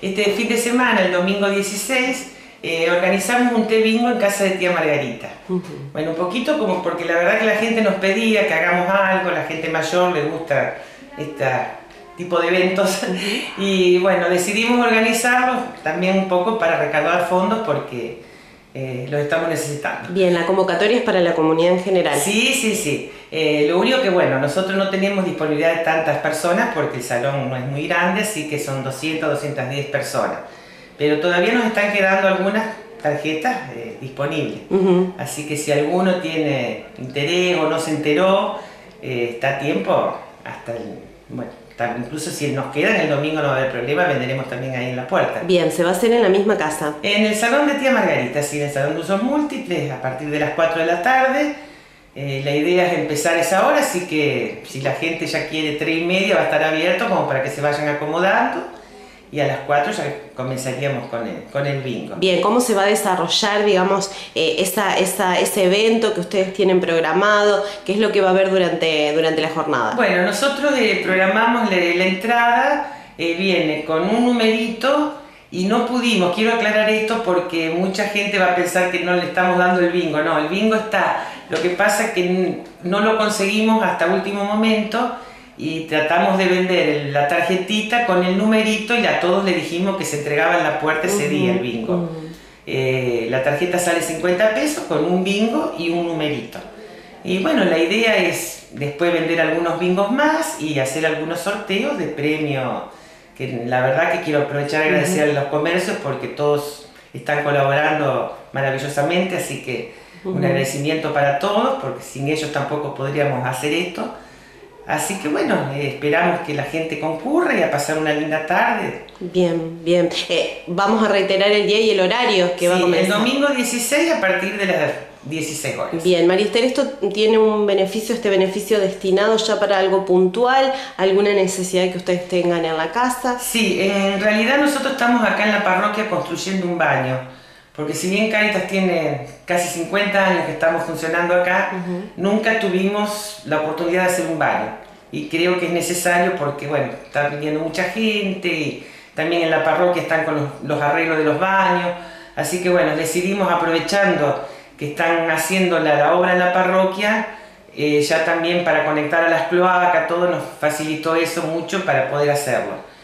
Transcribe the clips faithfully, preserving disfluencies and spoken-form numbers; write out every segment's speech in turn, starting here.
Este fin de semana, el domingo dieciséis, eh, organizamos un té bingo en casa de tía Margarita. Uh-huh. Bueno, un poquito como porque la verdad que la gente nos pedía que hagamos algo, la gente mayor le gusta este tipo de eventos. Uh-huh. Y bueno, decidimos organizarlo también un poco para recaudar fondos porque eh, los estamos necesitando. Bien, la convocatoria es para la comunidad en general. Sí, sí, sí. Eh, lo único que bueno, nosotros no tenemos disponibilidad de tantas personas porque el salón no es muy grande, así que son doscientas, doscientas diez personas. Pero todavía nos están quedando algunas tarjetas eh, disponibles. Uh-huh. Así que si alguno tiene interés o no se enteró, eh, está a tiempo hasta el... Bueno, incluso si nos quedan el domingo no va a haber problema, venderemos también ahí en la puerta. Bien, ¿se va a hacer en la misma casa? En el salón de tía Margarita, sí, en el salón de usos múltiples, a partir de las cuatro de la tarde. Eh, la idea es empezar a esa hora, así que si la gente ya quiere tres y media va a estar abierto como para que se vayan acomodando. Y a las cuatro ya comenzaríamos con el, con el bingo. Bien, ¿cómo se va a desarrollar, digamos, eh, esa, esa, ese evento que ustedes tienen programado? ¿Qué es lo que va a haber durante, durante la jornada? Bueno, nosotros eh, programamos la, la entrada, eh, viene con un numerito y no pudimos, quiero aclarar esto porque mucha gente va a pensar que no le estamos dando el bingo. No, el bingo está, lo que pasa es que no lo conseguimos hasta último momento. Y tratamos de vender la tarjetita con el numerito y a todos le dijimos que se entregaba en la puerta ese uh-huh, día el bingo. Uh-huh. eh, la tarjeta sale cincuenta pesos con un bingo y un numerito. Y bueno, la idea es después vender algunos bingos más y hacer algunos sorteos de premio, que la verdad que quiero aprovechar y agradecer uh-huh. a los comercios porque todos están colaborando maravillosamente, así que uh-huh. un agradecimiento para todos porque sin ellos tampoco podríamos hacer esto. Así que bueno, eh, esperamos que la gente concurra y a pasar una linda tarde. Bien, bien. Eh, vamos a reiterar el día y el horario que sí, va a comenzar. El domingo dieciséis a partir de las dieciséis horas. Bien, María Esther, ¿esto tiene un beneficio, este beneficio destinado ya para algo puntual? ¿Alguna necesidad que ustedes tengan en la casa? Sí, en realidad nosotros estamos acá en la parroquia construyendo un baño. Porque si bien Cáritas tiene casi cincuenta años que estamos funcionando acá, uh-huh. nunca tuvimos la oportunidad de hacer un baño. Y creo que es necesario porque, bueno, está viniendo mucha gente y también en la parroquia están con los, los arreglos de los baños. Así que, bueno, decidimos, aprovechando que están haciendo la, la obra en la parroquia, eh, ya también para conectar a las cloacas, todo nos facilitó eso mucho para poder hacerlo.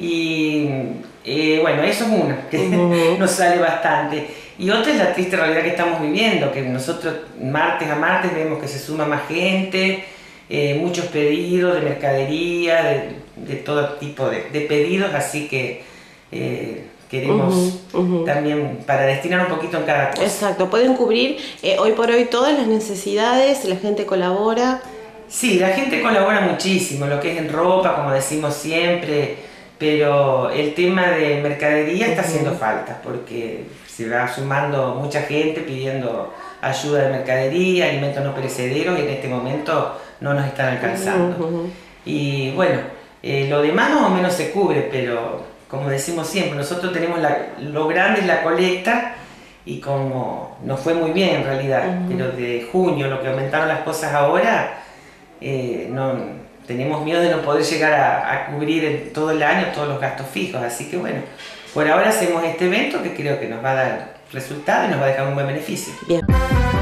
Y eh, bueno, eso es una, que uh-huh. nos sale bastante. Y otra es la triste realidad que estamos viviendo, que nosotros martes a martes vemos que se suma más gente, eh, muchos pedidos de mercadería, de, de todo tipo de, de pedidos, así que eh, queremos uh-huh, uh-huh. también para destinar un poquito en cada cosa. Exacto, pueden cubrir eh, hoy por hoy todas las necesidades, la gente colabora. Sí, la gente colabora muchísimo, lo que es en ropa, como decimos siempre. Pero el tema de mercadería está haciendo falta porque se va sumando mucha gente pidiendo ayuda de mercadería, alimentos no perecederos y en este momento no nos están alcanzando. Uh-huh. Y bueno, eh, lo demás más o menos se cubre, pero como decimos siempre, nosotros tenemos la, lo grande es la colecta y como nos fue muy bien en realidad, uh-huh. pero de junio, lo que aumentaron las cosas ahora, eh, no... tenemos miedo de no poder llegar a, a cubrir en todo el año todos los gastos fijos, así que bueno, por ahora hacemos este evento que creo que nos va a dar resultado y nos va a dejar un buen beneficio. Bien.